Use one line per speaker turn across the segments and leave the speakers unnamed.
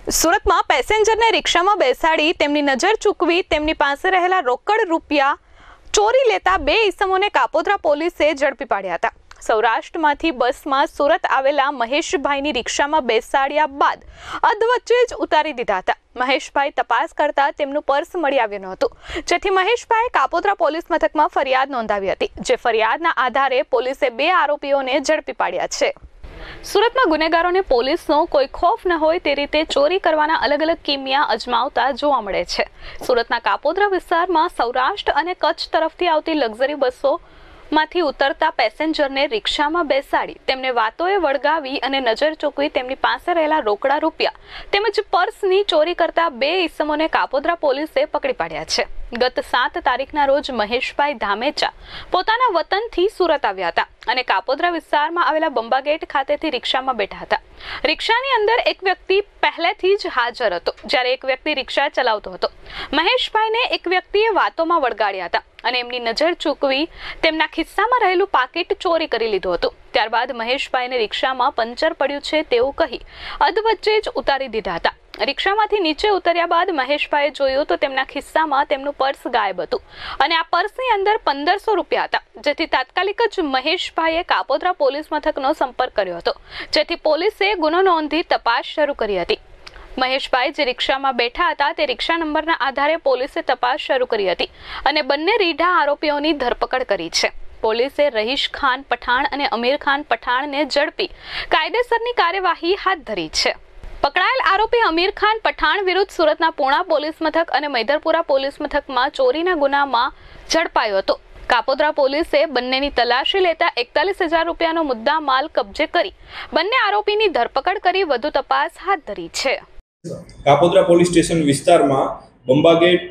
સુરતમાં પેસેન્જરને રિક્ષામાં બેસાડી તેમની નજર ચૂકવી તેમની પાસે રહેલા રોકડ રૂપિયા ચોરી લેતા બે ઈસમોને કાપોદ્રા પોલીસે ઝડપી પાડ્યા હતા। સૌરાષ્ટ્રમાંથી બસમાં સુરત આવેલા મહેશભાઈની રિક્ષામાં બેસાડ્યા બાદ અધવચ્ચે જ ઉતારી દીધા હતા। મહેશભાઈ તપાસ કરતા તેમનું પર્સ મળી આવ્યું નહોતું, જેથી મહેશભાઈ કાપોદ્રા પોલીસ મથકમાં ફરિયાદ નોંધાવી હતી, જે ફરિયાદના આધારે પોલીસે બે આરોપીઓને ઝડપી પાડ્યા છે। સુરતમાં ગુનેગારોને પોલીસનો કોઈ ખોફ ન હોય તે રીતે ચોરી કરવાના અલગ અલગ કિમિયા અજમાવતા જોવા મળે છે। સુરતના કાપોદ્રા વિસ્તારમાં સૌરાષ્ટ્ર અને કચ્છ તરફથી આવતી લક્ઝરી બસોમાંથી ઉતરતા પેસેન્જરને રિક્ષામાં બેસાડી તેમને વાતોએ વળગાવી અને નજર ચૂકવી તેમની પાસે રહેલા રોકડા રૂપિયા તેમજ પર્સની ચોરી કરતા બે ઈસમોને કાપોદ્રા પોલીસે પકડી પાડ્યા છે। ગત 7 તારીખના રોજ મહેશભાઈ ધામેચા પોતાના વતનથી સુરત આવ્યા હતા અને કાપોદ્રા વિસ્તારમાં આવેલા બંબા ગેટ ખાતેથી રિક્ષામાં બેઠા હતા। રિક્ષાની અંદર એક વ્યક્તિ પહેલેથી જ હાજર હતો, જ્યારે એક વ્યક્તિ રિક્ષા ચલાવતો હતો। મહેશભાઈને એક વ્યક્તિએ વાતોમાં વળગાડ્યા હતા અને એમની નજર ચૂકવી તેમના ખિસ્સામાં રહેલું પાકીટ ચોરી કરી લીધું હતું। ત્યારબાદ મહેશભાઈને રિક્ષામાં પંચર પડ્યું છે તેવું કહી અધવચ્ચે જ ઉતારી દીધા હતા। રિક્ષામાંથી નીચે ઉતર્યા બાદ મહેશભાઈએ જોયું તો તેમના ખિસ્સામાં તેમનું પર્સ ગાયબ હતું અને આ પર્સની અંદર 1500 રૂપિયા હતા, જેથી તાત્કાલિક જ મહેશભાઈએ કાપોદ્રા પોલીસ મથકનો સંપર્ક કર્યો હતો, જેથી પોલીસે ગુનો નોંધી તપાસ શરૂ કરી હતી। મહેશભાઈ જે રિક્ષામાં બેઠા હતા તે રિક્ષા નંબરના આધારે પોલીસે તપાસ શરૂ કરી હતી અને બંને રીઢા આરોપીઓની ધરપકડ કરી છે। પોલીસે રહીશ ખાન પઠાણ અને અમીર ખાન પઠાણને ઝડપી કાયદેસરની કાર્યવાહી હાથ ધરી છે। પકડાયેલ આરોપી અમીર ખાન પઠાણ વિરુદ્ધ સુરતના પૂણા પોલીસ મથક અને મૈદરપુરા પોલીસ મથકમાં ચોરીના ગુનામાં ઝડપાયો હતો। કાપોદ્રા પોલીસે બંનેની તલાશી લેતા 41,000 રૂપિયાનો મુદ્દા માલ કબજે કરી બંને આરોપીની ધરપકડ કરી વધુ તપાસ હાથ ધરી છે।
કાપોદ્રા પોલીસ સ્ટેશન વિસ્તારમાં બંબા ગેટ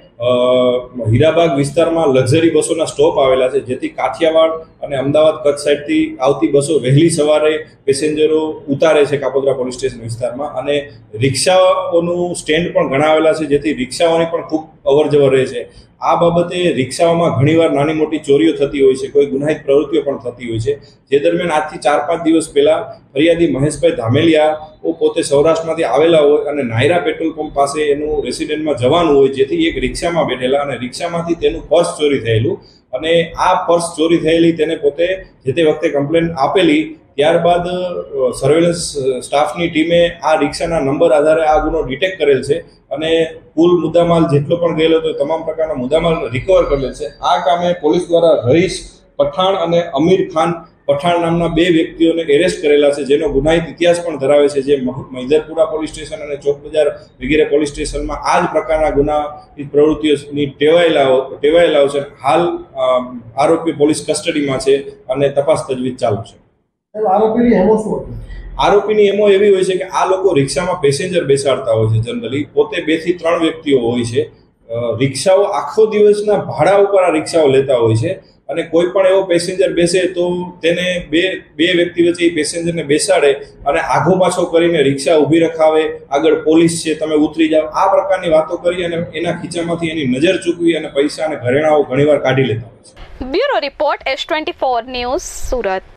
હીરાબાગ વિસ્તારમાં લક્ઝરી બસોના સ્ટોપ આવેલા છે, જેથી કાઠિયાવાડ અને અમદાવાદ કચ્છ સાઈડથી આવતી બસો વહેલી સવારે પેસેન્જરો ઉતારે છે કાપોદ્રા પોલીસ સ્ટેશન વિસ્તારમાં, અને રિક્ષાઓનું સ્ટેન્ડ પણ ઘણા આવેલા છે, જેથી રિક્ષાઓની પણ ખૂબ અવરજવર રહે છે। આ બાબતે રિક્ષાઓમાં ઘણીવાર નાની મોટી ચોરીઓ થતી હોય છે, કોઈ ગુનાહિત પ્રવૃત્તિઓ પણ થતી હોય છે, જે દરમિયાન આજથી 4-5 દિવસ પહેલા ફરિયાદી મહેશભાઈ ધામેલિયા પોતે સૌરાષ્ટ્રમાંથી આવેલા હોય અને નાયરા પેટ્રોલ પંપ પાસે એનું રેસિડેન્ટમાં જવાનું હોય, જેથી એક રિક્ષામાં બેઠેલા અને રિક્ષામાંથી તેનું પર્સ ચોરી થયેલું અને આ પર્સ ચોરી થયેલી તેને પોતે જે તે વખતે કમ્પ્લેન આપેલી। ત્યારબાદ સર્વેલન્સ સ્ટાફની ટીમે આ રિક્ષાના નંબર આધારે આ ગુનો ડિટેક્ટ કરેલ છે અને કુલ મુદ્દામાલ જેટલો પણ ગયેલો હતો તમામ પ્રકારના મુદ્દામાલ રિકવર કરેલ છે। આ કામે પોલીસ દ્વારા રહીશ પઠાણ અને અમીર ખાન પઠાણ નામના બે વ્યક્તિઓને એરેસ્ટ કરેલા છે, જેનો ગુનાહિત ઇતિહાસ પણ ધરાવે છે, જે મૈદરપુરા પોલીસ સ્ટેશન અને ચોક બજાર વગેરે પોલીસ સ્ટેશનમાં આ જ પ્રકારના ગુનાહિત પ્રવૃત્તિઓની ટેવાયેલા છે। હાલ આરોપી પોલીસ કસ્ટડીમાં છે અને તપાસ તજવીજ ચાલુ છે। આરોપીની એમો એવી હોય છે કે આ લોકો રિક્ષામાં પેસેન્જર બેસાડતા હોય છે, જનરલી પોતે 2 થી 3 વ્યક્તિઓ હોય છે। રિક્ષાઓ આખો દિવસના ભાડા ઉપર આ રિક્ષાઓ લેતા હોય છે અને કોઈ પણ એવો પેસેન્જર બેસે તો તેને બે વ્યક્તિ વચ્ચે એ પેસેન્જરને બેસાડે અને આઘો પાછો કરીને રિક્ષા ઊભી રખાવે, આગળ પોલીસ છે તમે ઉતરી જાઓ, આ પ્રકારની વાતો કરી અને એના ખીચામાંથી એની નજર ચૂકવી અને પૈસા અને ઘરેણાઓ ઘણીવાર કાઢી લેતા હોય છે।
Bureau report S24 news Surat.